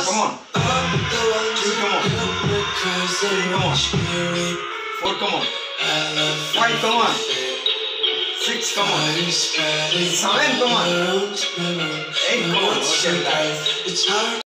come on. 3, come on. 3, come on. 4, come on. 5, come on. 6, come on. 7, come on. 8, come on. Okay,